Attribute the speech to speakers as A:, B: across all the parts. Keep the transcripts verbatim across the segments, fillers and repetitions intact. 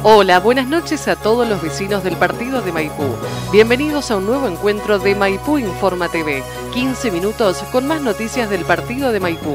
A: Hola, buenas noches a todos los vecinos del partido de Maipú. Bienvenidos a un nuevo encuentro de Maipú Informa T V. quince minutos con más noticias del partido de Maipú.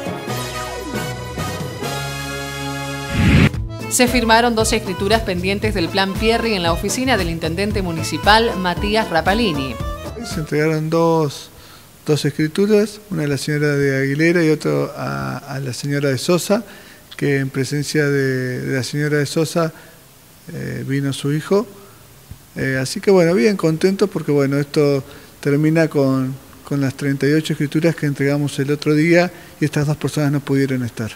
A: Se firmaron dos escrituras pendientes del Plan Pierri en la oficina del intendente municipal Matías Rapalini.
B: Se entregaron dos, dos escrituras, una a la señora de Aguilera y otra a, a la señora de Sosa, que en presencia de, de la señora de Sosa eh, vino su hijo. Eh, así que bueno, bien contentos porque bueno, esto termina con, con las treinta y ocho escrituras que entregamos el otro día y estas dos personas no pudieron estar.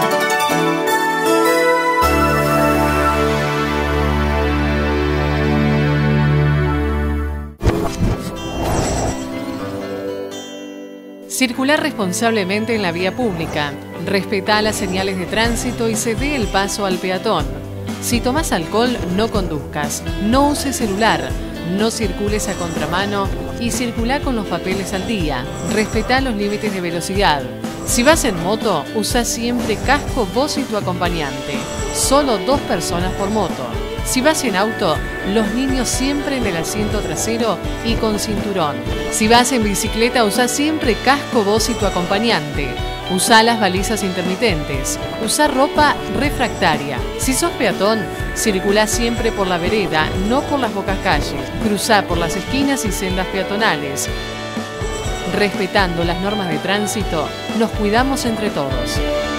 A: Circular responsablemente en la vía pública, respetá las señales de tránsito y cede el paso al peatón. Si tomás alcohol, no conduzcas, no uses celular, no circules a contramano y circulá con los papeles al día. Respetá los límites de velocidad. Si vas en moto, usa siempre casco vos y tu acompañante. Solo dos personas por moto. Si vas en auto, los niños siempre en el asiento trasero y con cinturón. Si vas en bicicleta, usa siempre casco vos y tu acompañante. Usa las balizas intermitentes. Usa ropa refractaria. Si sos peatón, circulá siempre por la vereda, no por las bocas calles. Cruzá por las esquinas y sendas peatonales. Respetando las normas de tránsito, nos cuidamos entre todos.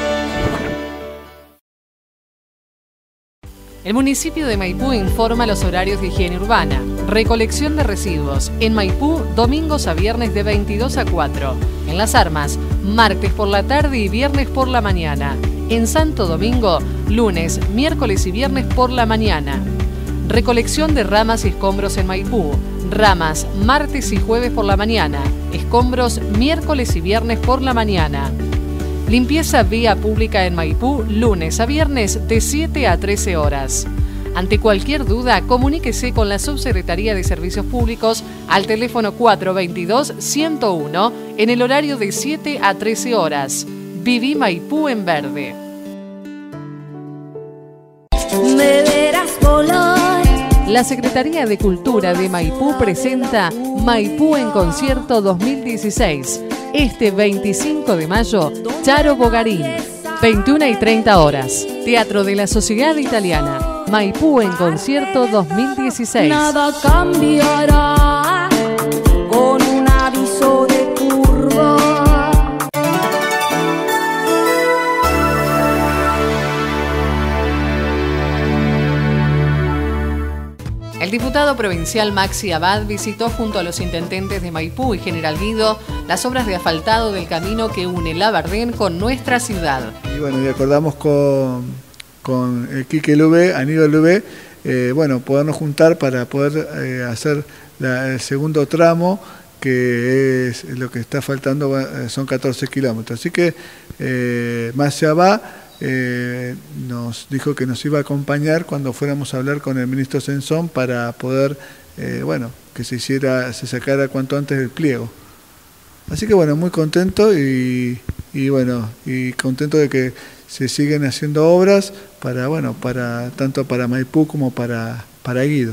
A: El municipio de Maipú informa los horarios de higiene urbana. Recolección de residuos. En Maipú, domingos a viernes de veintidós a cuatro. En Las Armas, martes por la tarde y viernes por la mañana. En Santo Domingo, lunes, miércoles y viernes por la mañana. Recolección de ramas y escombros en Maipú. Ramas, martes y jueves por la mañana. Escombros, miércoles y viernes por la mañana. Limpieza vía pública en Maipú, lunes a viernes de siete a trece horas. Ante cualquier duda, comuníquese con la Subsecretaría de Servicios Públicos al teléfono cuatro veintidós, ciento uno en el horario de siete a trece horas. Viví Maipú en verde.
C: Me verás volar.
A: La Secretaría de Cultura de Maipú presenta Maipú en Concierto dos mil dieciséis. Este veinticinco de mayo, Charo Bogarín, veintiuna y treinta horas. Teatro de la Sociedad Italiana. Maipú en Concierto dos mil dieciséis.
C: Nada cambiará con un aviso de curva.
A: El diputado provincial Maxi Abad visitó junto a los intendentes de Maipú y General Guido las obras de asfaltado del camino que une Labardén con nuestra ciudad.
B: Y bueno, y acordamos con, con eh, Quique Lube, Aníbal Lube, eh, bueno, podernos juntar para poder eh, hacer la, el segundo tramo, que es lo que está faltando, eh, son catorce kilómetros. Así que eh, Maxi Abad Eh, nos dijo que nos iba a acompañar cuando fuéramos a hablar con el ministro Sensón para poder, eh, bueno, que se hiciera, se sacara cuanto antes el pliego. Así que bueno, muy contento y, y bueno, y contento de que se siguen haciendo obras para, bueno, para tanto para Maipú como para, para Guido.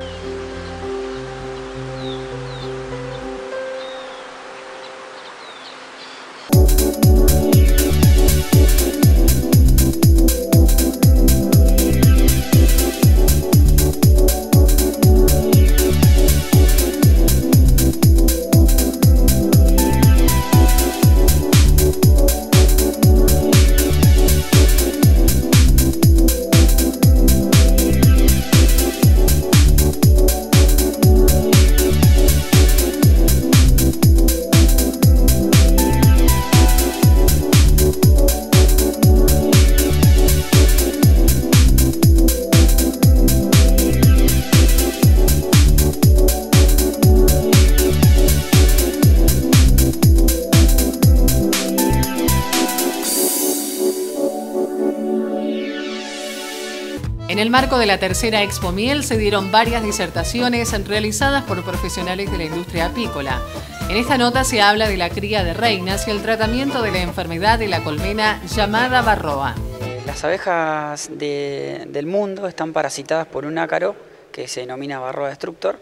A: En el marco de la tercera Expo Miel se dieron varias disertaciones realizadas por profesionales de la industria apícola. En esta nota se habla de la cría de reinas y el tratamiento de la enfermedad de la colmena llamada barroa.
D: Las abejas de, del mundo están parasitadas por un ácaro que se denomina Varroa destructor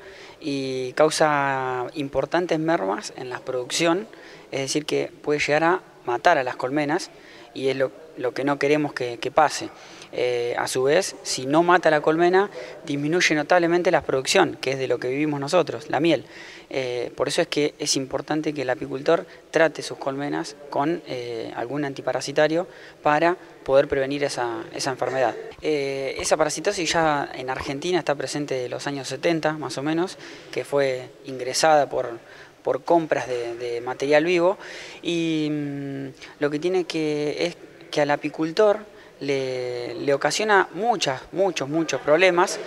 D: y causa importantes mermas en la producción, es decir, que puede llegar a matar a las colmenas y es lo, lo que no queremos que, que pase. Eh, a su vez, si no mata la colmena, disminuye notablemente la producción, que es de lo que vivimos nosotros, la miel. Eh, por eso es que es importante que el apicultor trate sus colmenas con eh, algún antiparasitario para poder prevenir esa, esa enfermedad. Eh, esa parasitosis ya en Argentina está presente de los años setenta, más o menos, que fue ingresada por... por compras de, de material vivo y mmm, lo que tiene que es que al apicultor le, le ocasiona muchas, muchos, muchos problemas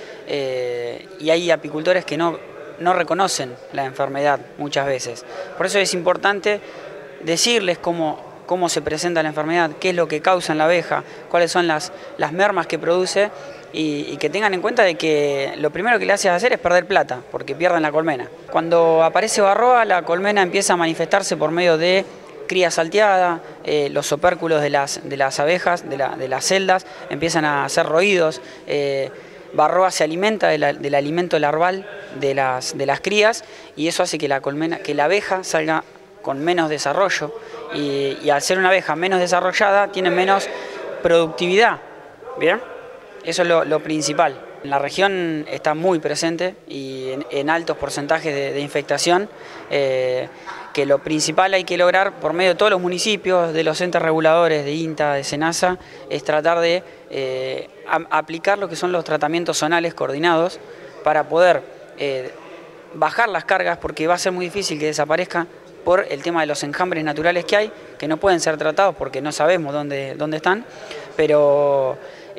D: eh, y hay apicultores que no, no reconocen la enfermedad muchas veces. Por eso es importante decirles cómo, cómo se presenta la enfermedad, qué es lo que causa en la abeja, cuáles son las, las mermas que produce y, y que tengan en cuenta de que lo primero que le hace hacer es perder plata, porque pierden la colmena. Cuando aparece varroa, la colmena empieza a manifestarse por medio de cría salteada, eh, los opérculos de las, de las abejas, de, la, de las celdas, empiezan a hacer roídos, eh, varroa se alimenta de la, del alimento larval de las, de las crías y eso hace que la, colmena, que la abeja salga con menos desarrollo y, y al ser una abeja menos desarrollada tiene menos productividad, ¿bien? Eso es lo, lo principal. En la región está muy presente y en, en altos porcentajes de, de infectación, eh, que lo principal hay que lograr por medio de todos los municipios, de los entes reguladores, de INTA, de SENASA, es tratar de eh, a, aplicar lo que son los tratamientos zonales coordinados para poder eh, bajar las cargas, porque va a ser muy difícil que desaparezca por el tema de los enjambres naturales que hay, que no pueden ser tratados porque no sabemos dónde, dónde están, pero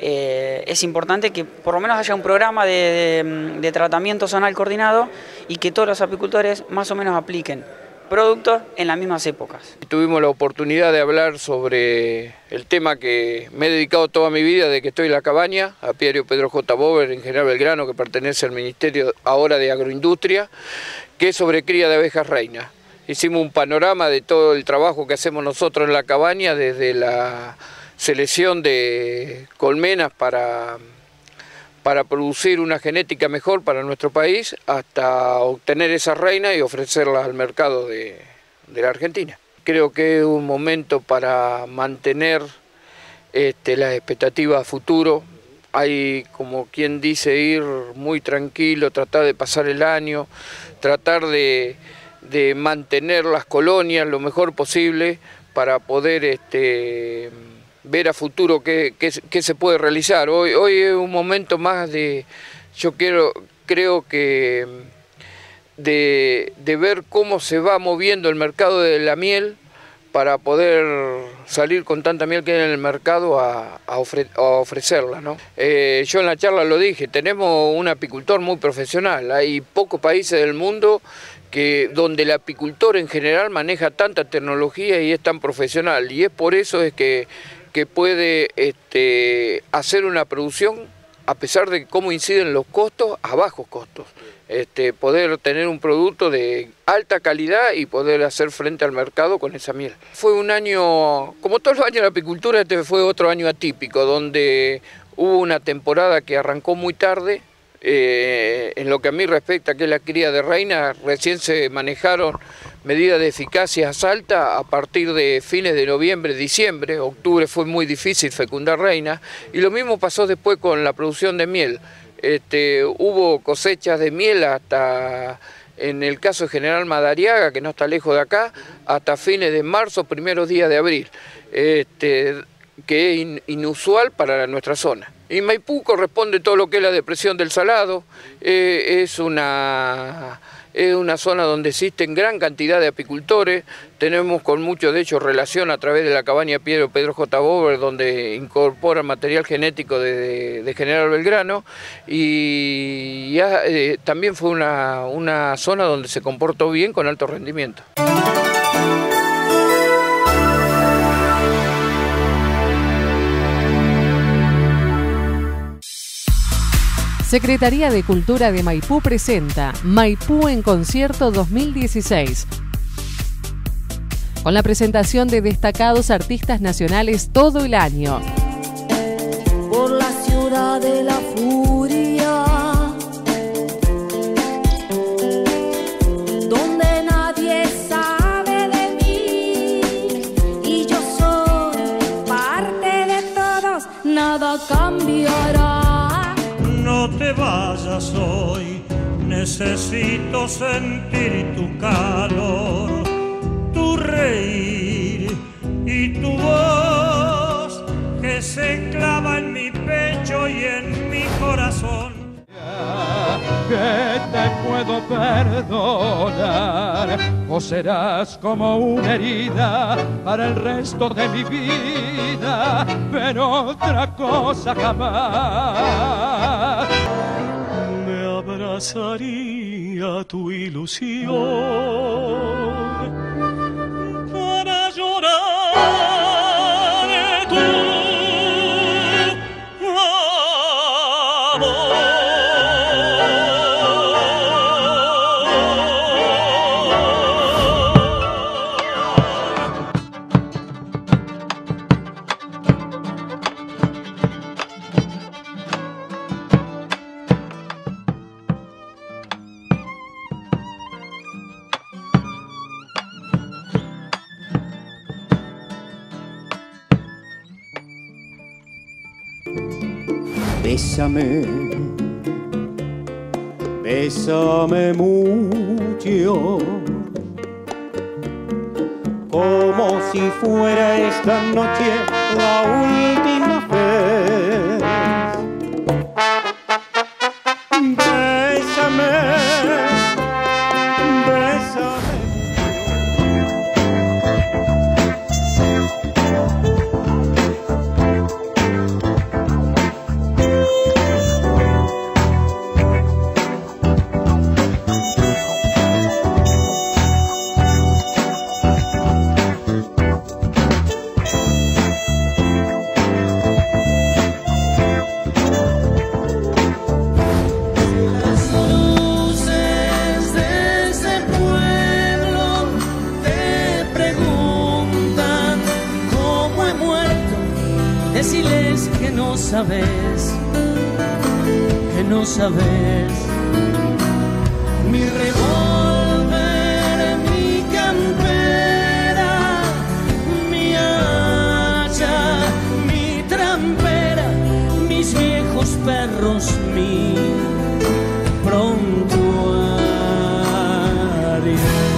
D: eh, es importante que por lo menos haya un programa de, de, de tratamiento zonal coordinado y que todos los apicultores más o menos apliquen productos en las mismas épocas.
E: Tuvimos la oportunidad de hablar sobre el tema que me he dedicado toda mi vida desde que estoy en la cabaña, apiario Pedro J. Bober en General Belgrano, que pertenece al Ministerio ahora de Agroindustria, que es sobre cría de abejas reinas. Hicimos un panorama de todo el trabajo que hacemos nosotros en la cabaña, desde la selección de colmenas para, para producir una genética mejor para nuestro país, hasta obtener esas reinas y ofrecerlas al mercado de, de la Argentina. Creo que es un momento para mantener este, las expectativas a futuro. Hay, como quien dice, ir muy tranquilo, tratar de pasar el año, tratar de... de mantener las colonias lo mejor posible para poder este, ver a futuro qué, qué, qué se puede realizar. Hoy, hoy es un momento más de, yo quiero, creo que de, de ver cómo se va moviendo el mercado de la miel para poder salir con tanta miel que hay en el mercado a, a, ofre, a ofrecerla, ¿no? Eh, yo en la charla lo dije, tenemos un apicultor muy profesional, hay pocos países del mundo que donde el apicultor en general maneja tanta tecnología y es tan profesional, y es por eso es que, que puede este, hacer una producción, a pesar de cómo inciden los costos, a bajos costos. Este, poder tener un producto de alta calidad y poder hacer frente al mercado con esa miel. Fue un año, como todos los años de la apicultura, este fue otro año atípico, donde hubo una temporada que arrancó muy tarde. Eh, en lo que a mí respecta, que es la cría de reina, recién se manejaron medidas de eficacia alta a partir de fines de noviembre, diciembre. Octubre fue muy difícil fecundar reinas, y lo mismo pasó después con la producción de miel. Este, hubo cosechas de miel hasta, en el caso de General Madariaga, que no está lejos de acá, hasta fines de marzo, primeros días de abril, este, que es in, inusual para nuestra zona. Y Maipú corresponde todo lo que es la depresión del Salado, eh, es, una, es una zona donde existen gran cantidad de apicultores, tenemos con muchos de ellos relación a través de la cabaña Piedro Pedro J. Bober, donde incorpora material genético de, de, de General Belgrano, y ya, eh, también fue una, una zona donde se comportó bien con alto rendimiento.
A: Secretaría de Cultura de Maipú presenta Maipú en Concierto dos mil dieciséis. Con la presentación de destacados artistas nacionales todo el año.
C: rueda de la furia, donde nadie sabe de mí y yo soy parte de todos, nada cambiará.
F: No te vayas hoy, necesito sentir tu calor, tu reír y tu voz que se clava en mi pecho y en mi corazón.
G: Que te puedo perdonar, o serás como una herida para el resto de mi vida, pero otra cosa jamás.
F: Me abrazaría tu ilusión para llorar tu amor.
H: Bésame, bésame mucho, como si fuera esta noche la última vez. Bésame, bésame.
I: Deciles que no sabes, que no sabes. Mi revólver, mi campera, mi hacha, mi trampera, mis viejos perros, mi prontuario.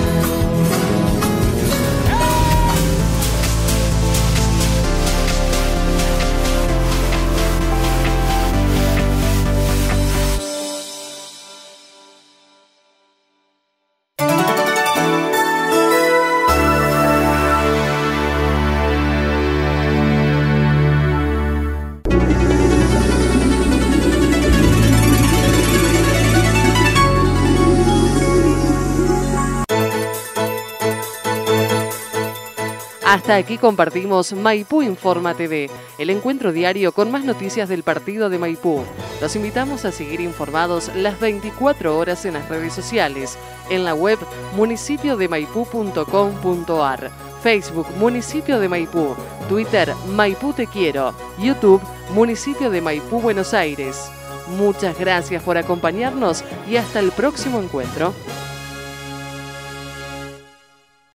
A: Hasta aquí compartimos Maipú Informa T V, el encuentro diario con más noticias del partido de Maipú. Los invitamos a seguir informados las veinticuatro horas en las redes sociales, en la web municipio de maipú punto com punto ar, Facebook Municipio de Maipú, Twitter Maipú Te Quiero, YouTube Municipio de Maipú Buenos Aires. Muchas gracias por acompañarnos y hasta el próximo encuentro.